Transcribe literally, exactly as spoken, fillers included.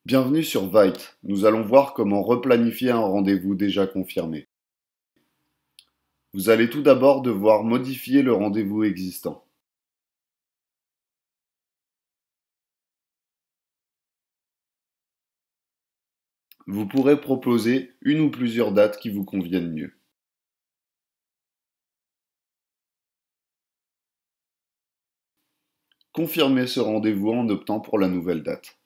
Bienvenue sur Vite. Nous allons voir comment replanifier un rendez-vous déjà confirmé. Vous allez tout d'abord devoir modifier le rendez-vous existant. Vous pourrez proposer une ou plusieurs dates qui vous conviennent mieux. Confirmez ce rendez-vous en optant pour la nouvelle date.